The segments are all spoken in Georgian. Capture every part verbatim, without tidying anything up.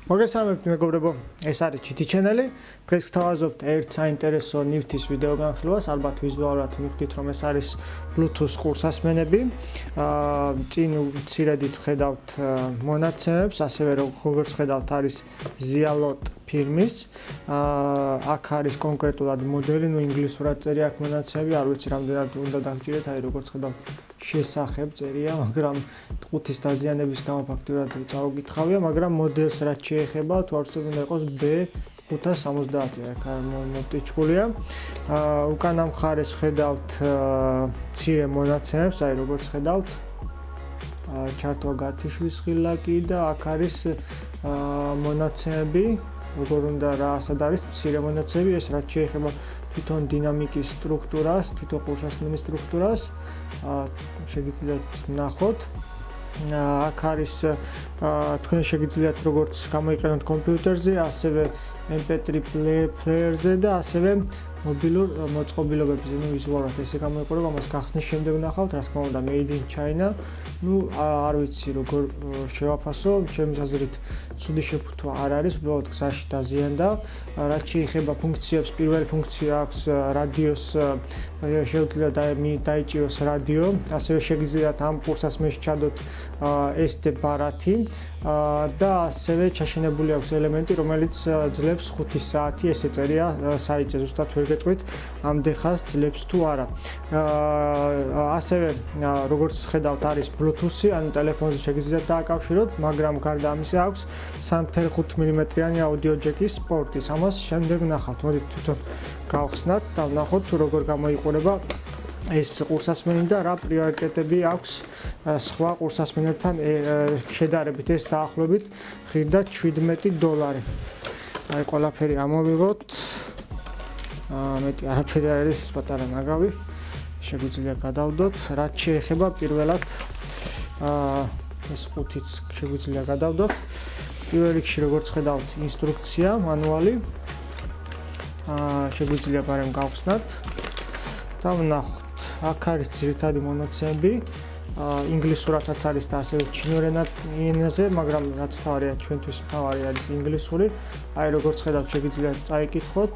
მოგესალმებით მეგობრებო, ეს არის ჯი თი ჩენელი. დღეს გთავაზობთ ერთ საინტერესო ნივთის ვიდეო განხილვას. ალბათ ვიზუალურად მიხვდით, რომ ეს არის Bluetooth ყურსასმენები. აა წინ მცირედით ვხედავთ მონაცემებს, ასევე როგორც ვხედავთ არის Zialot ფირმის. აა აქ არის კონკრეტულად მოდელი, ნუ ინგლისურად წერია აქ მონაცემები, არ ვიცი რამდენად უნდა დაგჭირეთ, აი როგორც ვხედავთ შესახებ წერია, მაგრამ ყუთის დაზიანების გამო ფაქტურად წავიკითხავია, მაგრამ მოდელს რაც შეეხება, თუ არ ვცდები უნდა იყოს B ხუთას სამოცდაათი, აქ მოტიჩქულია. აა უკანა მხარეს ვხედავთ მცირე მონაცემებს, აი როგორც ვხედავთ, აა ჩართვა გათიშვის ხილაკი და აქ არის აა მონაცემები, როგორ უნდა რა ასად არის მცირე მონაცემები, ეს რაც შეეხება თვითონ დინამიკის სტრუქტურას, თვითონ ყურსასმენის სტრუქტურას, აა შეგიძლიათ ნახოთ. აქ არის თქვენ შეგიძლიათ როგორც გამოიყენოთ კომპიუტერზე, ასევე ემ პი თრი პლეიერზე და ასევე მობილურ მოწყობილობებზე, ნუ ვიზუალურად ესე გამოიყურება, მას გახსნის შემდეგ ნახავთ, რა თქმა უნდა, Made in China. ნუ არ ვიცი როგორ შევაფასო, ჩემი აზრით ცუდი შეფუთვა არ არის, უბრალოდ გზაში დაზიანდა. რაც შეეხება ფუნქციებს, პირველი ფუნქცია აქვს რადიოს, შეუძლია დაიჭიროს რადიო, ასევე შეგიძლიათ ამ ყურსასმენში ჩადოთ ეს დე ბარათი და ასევე ჩაშენებული აქვს ელემენტი, რომელიც ძლებს ხუთი საათი, ესე წერია საიტზე, ზუსტად ვერ გეტყვით, ამდე ხანს ძლებს თუ არა. ასევე როგორც ხედავთ არის Bluetooth-ი, ანუ ტელეფონზე შეგიძლიათ დააკავშიროთ, მაგრამ გარდა ამისა აქვს სამი ათეული ხუთი მილიმეტრიანი აუდიო ჯეკის პორტიც. ამას შემდეგ ვნახავთ. მოდით თვითონ გავხსნათ და ვნახოთ თუ როგორ გამოიყურება ეს ყურსასმენი და რა პრიორიტეტები აქვს სხვა ყურსასმენებთან შედარებით. ეს დაახლოებით ღირდა შვიდმეტი დოლარი. აი ყველაფერი ამოვიღოთ. აა მეტი არაფერი არ არის, ეს პატარა ნაგავი. შეგვიძლია გადავდოთ. რაც შეეხება პირველად აა ეს ყუთიც შეგვიძლია გადავდოთ. პირველ რიგში როგორც ხედავთ, ინსტრუქცია, მანუალი. აა შეგვიძლია ბარემ გავხსნათ და ვნახოთ. აქ არის ძირითადი მონაცემები. აა ინგლისურადაც არის და ასევე ჩინურ ენაზე, მაგრამ რაც თავარია ჩვენთვის თავარი არის ინგლისური. აი როგორც ხედავთ, შეგიძლიათ წაიკითხოთ.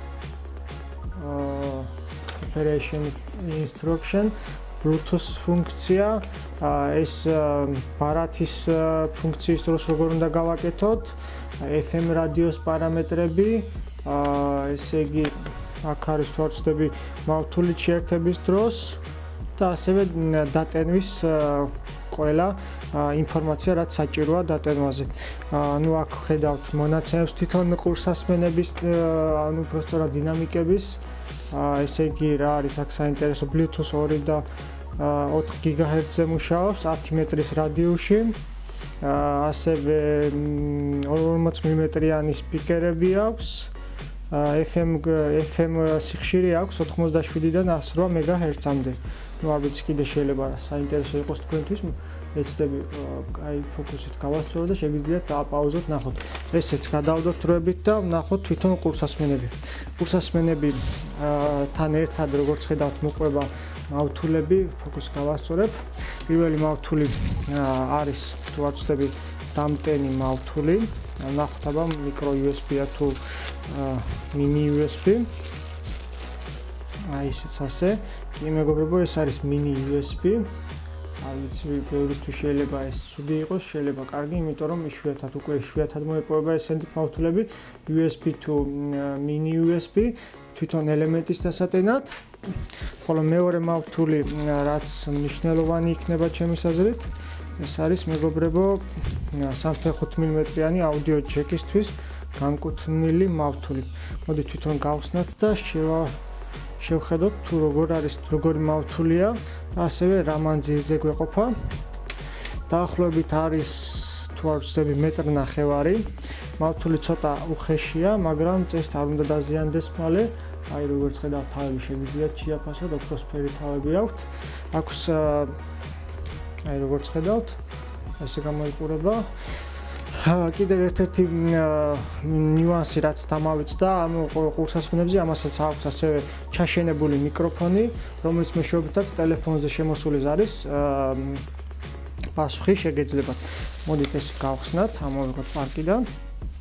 აა operation instruction, Bluetooth ფუნქცია, ეს ბარათის ფუნქციის დროს როგორ უნდა გავაკეთოთ, ეფ ემ რადიოს პარამეტრები, ესე იგი აქ არის თუ არ ვცდები მავთულით შეერთების დროს და ასევე დატენვის ყველა ინფორმაცია, რაც საჭიროა დატენვაზე. ნუ აქ ხედავთ მონაცემებს თვითონ ყურსასმენების, ანუ უბრალოდ დინამიკების. ესე იგი რა არის აქ საინტერესო, Bluetooth ორი და ოთხ გიგაჰერცზე მუშაობს, ათი მეტრის რადიუსში. ასევე ორმოც მილიმეტრიანი სპიკერები აქვს. ეფ ემ ეფ ემ სიხშირე აქვს ოთხმოცდაშვიდიდან ასრვა მეგაჰერცამდე. ნუ არ ვიცი კიდე შეიძლება საინტერესო იყოს თქვენთვის, ეცდები აი ფოკუსით გავასწორო და შეგიძლიათ დააპაუზოთ, ნახოთ. ესეც გადავდოთ დროებით და ვნახოთ თვითონ ყურსასმენები. ყურსასმენები თან ერთად როგორც ხედავთ მოყვება მავთულები, ფოკუსს გავასწორებ. პირველი მავთული არის თუ არ ვცდები დამტენი მავთული. ნახოთ აბა მიკრო იუ ეს ბი-ა თუ mini იუ ეს ბი. აი ესეც ასე. კი მეგობრებო, ეს არის mini იუ ეს ბი. არ ვიცი, ბევრისთვის შეიძლება ეს ცუდი იყოს, შეიძლება კარგი, იმიტომ რომ იშვიათად უკვე იშვიათად მოეპოვება ესეთი მავთულები იუ ეს ბი თუ mini იუ ეს ბი თვითონ ელემენტის დასატენად. ხოლო მეორე მავთული, რაც მნიშვნელოვანი იქნება ჩემის აზრით, ეს არის მეგობრებო სამი ათეული ხუთი მილიმეტრიანი აუდიო ჯეკისთვის განკუთვნილი მავთული. მოდით თვითონ გავხსნათ და შევა შევხედოთ თუ როგორ არის, როგორი მავთულია, ასევე რა მანძილზე გვეყოფა. დაახლოებით არის თუ არ ვცდები მეტრ ნახევარი. მავთული ცოტა უხეშია, მაგრამ წესით არ უნდა დაზიანდეს მალე. აი როგორც ხედავთ, თავები შეგიძლიათ შეაფასოთ, ოქროსფერი თავები აქვთ. აქვს აი როგორც ხედავთ, ესე გამოიყურება. კიდევ ერთ-ერთი ნიუანსი რაც დამავიწყდა ამ ყურსასმენებზე, ამასაც აქვს ასევე ჩაშენებული მიკროფონი, რომელიც მეშვეობითაც ტელეფონზე შემოსული არის პასუხი შეგეძლებათ. მოდით ეს გავხსნათ, ამოვიღოთ პარკიდან.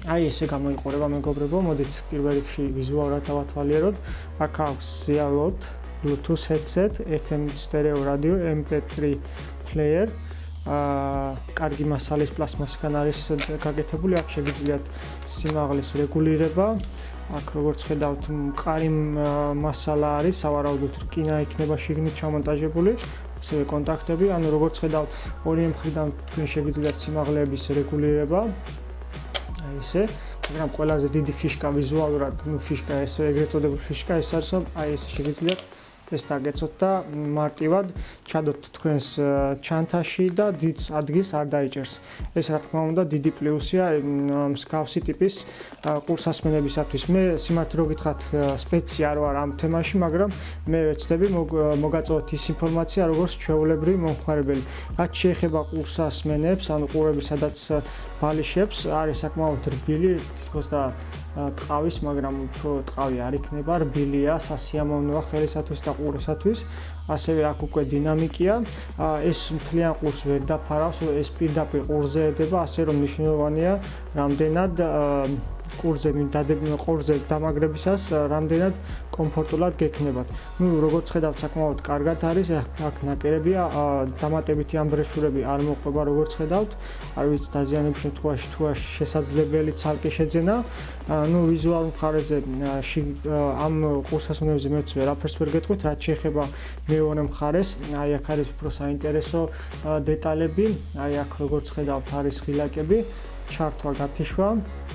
აი ესე გამოიყურება მეგობრებო, მოდით პირველ რიგში ვიზუალურად დავათვალიეროთ. აქ აქვს Zialot Bluetooth headset, F M stereo radio, M P three player. აა კარგი მასალის პლასმასიდან არის გაკეთებული, აქ შეგიძლიათ სიმაღლის რეგულირება. აქ როგორც ხედავთ, მყარი მასალა არის, სავარაუდოდ რკინა იქნება შიგნით ჩამონტაჟებული. ასევე კონტაქტები, ანუ როგორც ხედავთ, ორივე მხრიდან თქვენ შეგიძლიათ სიმაღლეების რეგულირება. აი ესე, მაგრამ ყველაზე დიდი ფიშკა ვიზუალურად, ნუ ფიშკა ესე ეგრეთ წოდებული ფიშკა ეს არის, რომ აი ესე შეგიძლიათ ეს დაგეცოთ და მარტივად ჩადოთ თქვენს ჩანთაში და დიდ ადგილს არ დაიჭერს. ეს რა თქმა უნდა დიდი პლუსია მსგავსი ტიპის ყურსასმენებისათვის. მე სიმართლე რო გითხრათ სპეცი არ ვარ ამ თემაში, მაგრამ მე ვეცდები მოგაწოდოთ ის ინფორმაცია, როგორც ჩვეულებრივი მომხმარებელი. რაც შეეხება ყურსასმენებს, ანუ ყურები, სადაც ბალიშებს, არის საკმაოდ რბილი, თითქოს და ტყავის, მაგრამ უფრო ტყავი არ იქნება, რბილია, სასიამოვნოა ხელისათვის და ყურისათვის. ასევე აქ უკვე დინამიკია. ეს მთლიან ყურს ვერ დაფარავს, ეს პირდაპირ ყურზე ედება, ასე რომ მნიშვნელოვანია რამდენად ყურზე დადებიან ყურზე დამაგრებისას რამდენად კომფორტულად გექნებათ. ნუ როგორც ხედავთ, საკმაოდ კარგად არის, აქ ნაკერებია, დამატებითი ამბრეშურები არ მოყვება, როგორც ხედავთ. არ ვიცი დაზიანების შემთხვევაში თუ შესაძლებელი ცალკე შეძენა. ნუ ვიზუალურ მხარეზე ამ ყურსასმენებზე მეც ვერაფერს ვერ გეტყვით, რაც შეეხება მეორე მხარეს, აი აქ არის უფრო საინტერესო დეტალები, აი აქ როგორც ხედავთ არის ღილაკები, ჩართვა, გათიშვა,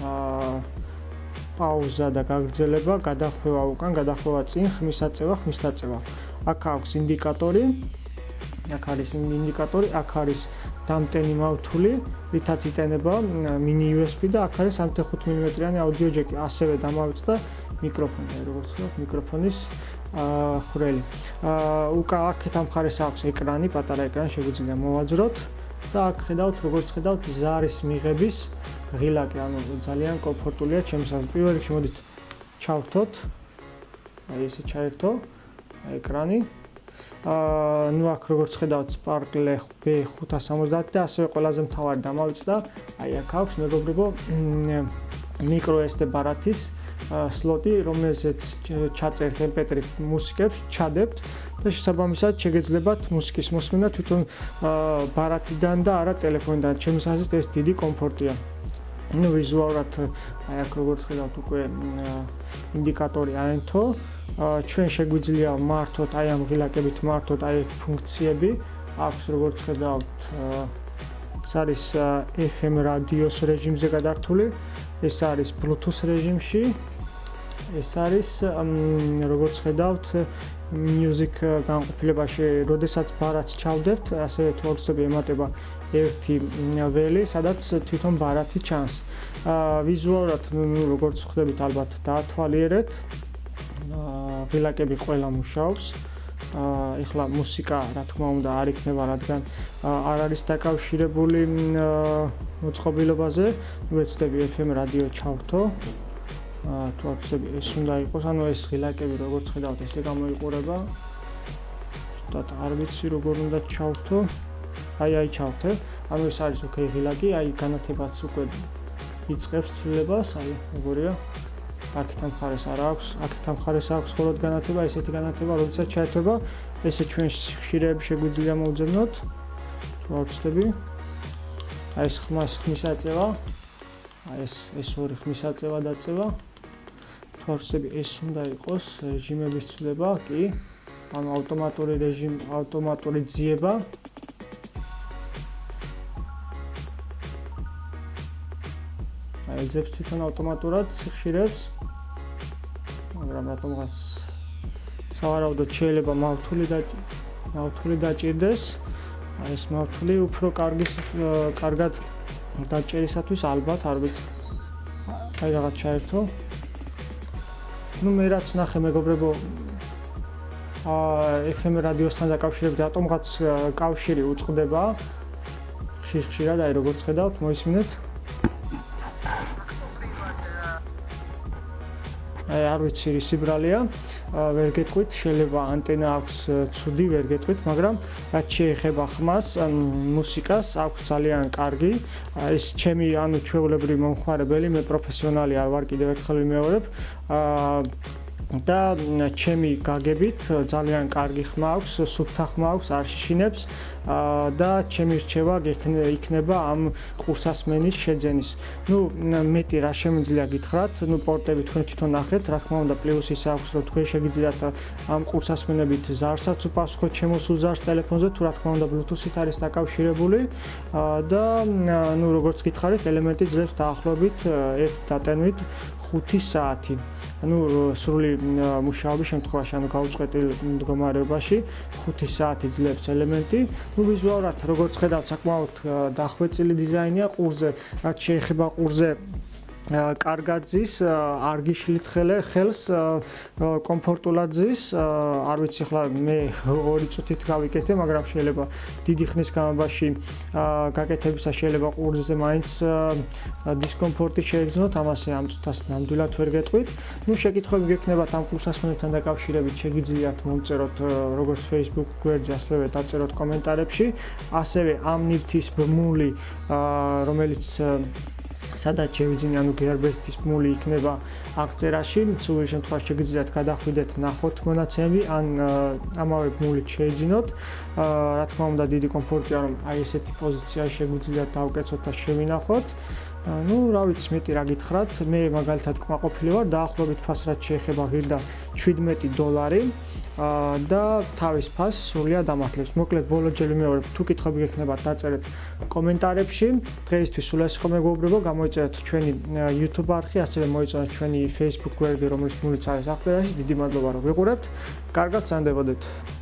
პაუზა და გაგრძელება, გადახვევა უკან, გადახვევა წინ, ხმის აწევა, ხმის დაწევა. აქ აქვს ინდიკატორი, აქ არის ინდიკატორი, აქ არის დამტენი მავთული, რითაც იტენება mini U S B და აქ არის სამოცდა ხუთი მილიმეტრიანი აუდიო ჯეკი, ასევე დამავიწყდა მიკროფონი, როგორც ხედავთ, მიკროფონის ხვრელი. უკან აქეთ ამ მხარეს აქვს ეკრანი, პატარა ეკრანი შეგვიძლია მოვაძროთ და აქ ხედავთ, როგორც ხედავთ, ზარის მიღების ღილაკი, ანუ ძალიან კომფორტულია ჩემსათვის. პირველ რიგში მოდით ჩავრთოთ. აი ესე ჩაერთო ეკრანი. აა ნუ აქ როგორც ხედავთ, Sparkle B ხუთას სამოცდაათი და ასევე ყველაზე მთავარი დამავიწყდა. აი აქ აქვს მეგობრებო micro S D ბარათის სლოტი, რომელზეც ჩაწერთ M P three მუსიკებს, ჩადებთ და შესაბამისად შეგეძლებათ მუსიკის მოსმენა თვითონ ბარათიდან და არა ტელეფონიდან. ჩემს აზრით ეს დიდი კომფორტია. ნუ ვიზუალურად აი აქ როგორც ხედავთ უკვე ინდიკატორი აენთო. ჩვენ შეგვიძლია მართოთ აი ამ ღილაკებით მართოთ აი ფუნქციები. აქვს როგორც ხედავთ ეს არის F M რადიოს რეჟიმზე გადართული, ეს არის Bluetooth რეჟიმში. ეს არის როგორც ხედავთ music განყოფილებაში, როდესაც ბარათს ჩავდებთ, ასევე თორსები ემატება ერთი ველი, სადაც თვითონ ბარათი ჩანს. ვიზუალურად როგორც ხვდებით, ალბათ დაათვალიერეთ. ღილაკები ყველა მუშაობს. ეხლა მუსიკა, რა თქმა უნდა, არ იქნება, რადგან არ არის დაკავშირებული მოწყობილობაზე. ვეცდები F M რადიო ჩავრთო. თუ აქცები ეს უნდა იყოს, ანუ ეს ღილაკები როგორც ხედავთ, ესე გამოიყურება. ზუსტად არ ვიცი როგორ უნდა ჩავრთო. აი აი ჩავრთე. ანუ ეს არის ოკეი ღილაკი, აი განათებაც უკვე იწყებს ცვლილებას, აი როგორია. აქეთ ამ მხარეს არ აქვს, აქეთ ამ მხარეს აქვს მხოლოდ განათება, ესეთი განათება, როდესაც ჩაერთვება, ესე ჩვენ ხშირეები შეგვიძლია მოვძებნოთ. თუ არ ვცდები. აი ეს ხმას ხმის აწევა. აი ეს ეს ორი ხმის აწევა დაწევა. თუ არ ვცდები, ეს უნდა იყოს რეჟიმების ცვლილება, კი. ანუ ავტომატური რეჟიმ, ავტომატური ძიება. აი ეძებს თვითონ ავტომატურად ხშირებს. მაგრამ რატომღაც სავარაუდოდ შეიძლება მავთული და მავთული დაჭირდეს. აი ეს მავთული უფრო კარგი კარგად დაჭერისათვის ალბათ არ ვიცი. აი რაღაც ჩაერთო. ნუ მე რაც ნახე მეგობრებო აა F M რადიოსთან დაკავშირებით რატომღაც კავშირი უწყდება. ხშირ-ხშირად აი როგორც ხედავთ, მოისმინეთ. აი არ ვიცი რის სიბრალეა. ვერ გეტყვით, შეიძლება ანტენა აქვს ცუდი, ვერ გეტყვით, მაგრამ რაც შეეხება ხმას, მუსიკას აქვს ძალიან კარგი. ეს ჩემი ანუ ჩვეულებრივი მომხმარებელი, მე პროფესიონალი არ ვარ, კიდევ ერთხელ ვიმეორებ. და ჩემი გაგებით ძალიან კარგი ხმა აქვს, სუფთა ხმა აქვს, არ შიშინებს და ჩემი რჩევა იქნება ამ ყურსასმენის შეძენის. ნუ მეტი რა შემიძლია გითხრათ, ნუ პორტები თქვენ თვითონ ნახეთ, რა თქმა უნდა პლუსი ის აქვს, რომ თქვენ შეგიძლიათ ამ ყურსასმენებით ზარსაც უპასუხოთ შემოსულ ზარს ტელეფონზე, თუ რა თქმა უნდა Bluetooth-ით არის დაკავშირებული და ნუ როგორც გითხარით, ელემენტი ძლებს დაახლოებით ერთ დატენვით ხუთი საათი. ანუ სრული მუშაობის შემთხვევაში, ანუ გაუწყვეტილ მდგომარეობაში ხუთი საათი ძლებს ელემენტი. ნუ ვიზუალურად როგორც ხედავთ, საკმაოდ დახვეწილი დიზაინია ყურზე, რაც შეეხება ყურზე კარგად ზის, არ გიშლით ხელს, კომფორტულად ზის. არ ვიცი ახლა მე ორი წუთით გავიკეთე, მაგრამ შეიძლება დიდი ხნის განმავლობაში გაკეთებისას შეიძლება ყურზე მაინც დისკომფორტი შეეგრძნოთ, ამასე ამ წუთას ნამდვილად ვერ გეტყვით. ნუ შეკითხვები გექნებათ ამ ყურსასმენებთან დაკავშირებით, შეგიძლიათ მომწეროთ როგორც Facebook გვერდზე, ასევე დაწეროთ კომენტარებში. ასევე ამ ნივთის ბმული, რომელიც სადაც შევიძინე, ანუ გერბესტის ბმული იქნება აღწერაში, სულ შემთხვევაში შეგიძლიათ გადახვიდეთ, ნახოთ მონაცემები, ან ამავე ბმულით შეიძინოთ. რა თქმა უნდა, დიდი კომფორტია, რომ აი ესეთი პოზიციაში შეგვიძლიათ დავკეცოთ და შევინახოთ. ну, რა ვიცი, მეტი რა გითხრათ, მე მაგალითად კმაყოფილი ვარ, დაახლოებით ფას რაც შეეხება ღირდა შვიდმეტი დოლარი და თავის ფასს სრულიად ამართლებს. მოკლედ, ბოლო ჯერ ვიმეორებ, თუ კითხვები გექნებათ, დაწერეთ კომენტარებში. დღეისთვის სულ ეს ხომ მეგობრებო, გამოიწერეთ ჩვენი YouTube არხი, ასევე მოიწონეთ ჩვენი Facebook გვერდი, რომელიც მულიც არის აღწერაში. დიდი მადლობა, რომ ვიყურებთ. კარგად გრძანდებოდეთ.